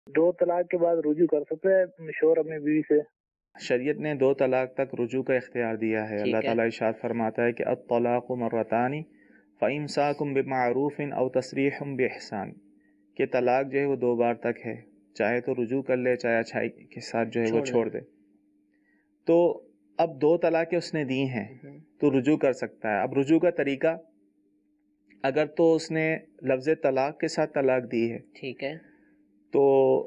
دو طلاق کے بعد رجوع کر سکتا ہے شوہر اپنی بیوی سے؟ شریعت نے 2 طلاق تک رجوع کا اختیار دیا ہے۔ اللہ تعالیٰ ارشاد فرماتا ہے کہ الطلاق مرتان فامساک بمعروف او تسریح باحسان، کہ طلاق جو ہے وہ 2 بار تک ہے، چاہے تو رجوع کر لے، چاہے اچھائی کے ساتھ جو ہے وہ چھوڑ دے۔ تو اب 2 طلاقیں اس نے دی ہیں تو رجوع کر سکتا ہے۔ اب رجوع کا طریقہ، اگر تو اس نے لفظ طلاق کے ساتھ طلاق دی ہے، ٹھیک ہے، تو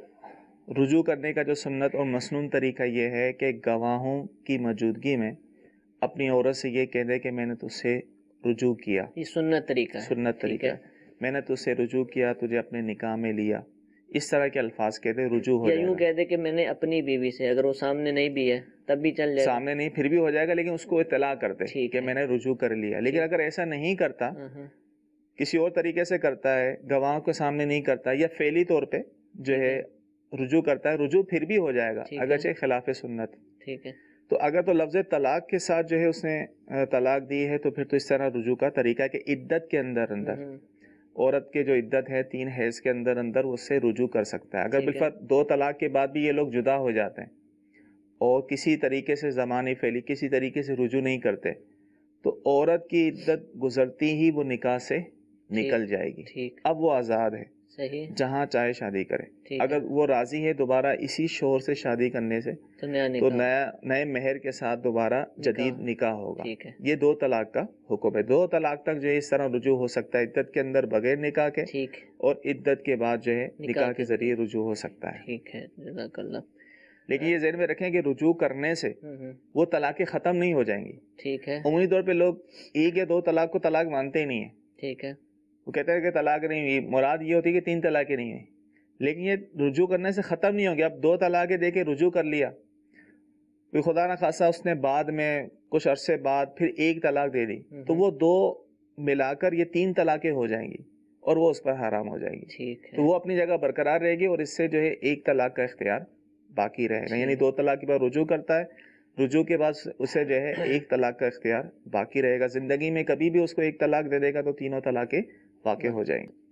رجوع کرنے کا جو سنت اور مسنون طریقہ یہ ہے کہ گواہوں کی موجودگی میں اپنی عورت سے یہ کہہ دے کہ میں نے تجھ سے رجوع کیا۔ یہ سنت طریقہ ہے، سنت طریقہ، میں نے تجھ سے رجوع کیا، تجھے اپنے نکاح میں لیا، اس طرح کے الفاظ کہہ دے، رجوع ہو جائے گا۔ یوں کہہ دے کہ میں نے اپنی بیوی سے، اگر وہ سامنے نہیں بھی ہے تب بھی چل جائے گا؟ سامنے نہیں پھر بھی ہو جائے گا، لیکن اس کو اطلاع کرتے کہ میں نے رجوع کر لیا۔ لیکن اگر ایسا نہیں کرتا، کسی اور طریقے سے کرتا ہے، گواہوں کے سامنے نہیں کرتا، یا فعلی طور پہ جو ہے رجوع کرتا ہے، رجوع پھر بھی ہو جائے گا اگرچہ خلاف سنت۔ ٹھیک ہے، تو اگر تو لفظ طلاق کے ساتھ جو ہے اس نے طلاق دی ہے تو پھر تو اس طرح رجوع کا طریقہ ہے کہ عدت کے اندر عورت کے جو عدت ہے 3 حیض کے اندر وہ اس سے رجوع کر سکتا ہے۔ اگر بالفرض 2 طلاق کے بعد بھی یہ لوگ جدا ہو جاتے ہیں اور کسی طریقے سے زمانی فعلی کسی طریقے سے رجوع نہیں کرتے، تو عورت کی عدت گزرتی ہی وہ نکاح سے نکل جائے گی۔ اب وہ آزاد ہے، جہاں چاہے شادی کرے۔ اگر وہ راضی ہے دوبارہ اسی شوہر سے شادی کرنے سے تو نئے مہر کے ساتھ دوبارہ جدید نکاح ہوگا۔ یہ 2 طلاق کا حکم ہے۔ 2 طلاق تک جو ہے اس طرح رجوع ہو سکتا ہے، عدت کے اندر بغیر نکاح کے، اور عدت کے بعد جو ہے نکاح کے ذریعے رجوع ہو سکتا ہے۔ ٹھیک ہے، جزاک اللہ۔ لیکن یہ ذہن میں رکھیں کہ رجوع کرنے سے وہ طلاقیں ختم نہیں ہو جائیں گی۔ ٹھیک ہے، عمومی طور پہ لوگ 1 یا 2 طلاق کو طلاق مانتے ہی نہیں ہیں۔ ٹھیک ہے، وہ کہتے ہیں کہ طلاق نہیں ہوئی، مراد یہ ہوتی ہے کہ 3 طلاقیں نہیں ہوئی، لیکن یہ رجوع کرنے سے ختم نہیں ہوگی۔ اب 2 طلاقیں دے کے رجوع کر لیا، پھر خدا نہ خاصا اس نے بعد میں کچھ عرصے بعد پھر 1 طلاق دے دی، تو وہ 2 ملا کر یہ 3 طلاقیں ہو جائیں گی اور وہ اس پر حرام ہو جائے گی۔ تو وہ اپنی جگہ برقرار رہے گی اور اس سے جو ہے 1 طلاق کا اختیار باقی رہے گا، یعنی 2 طلاق کے بعد رجوع کرتا ہے، رجوع کے بعد اسے جو ہے 1 طلاق کا اختیار باقی رہے گا۔ زندگی میں کبھی بھی اس کو 1 طلاق دے دے گا تو 3 طلاقیں واقع ہو جائیں گی۔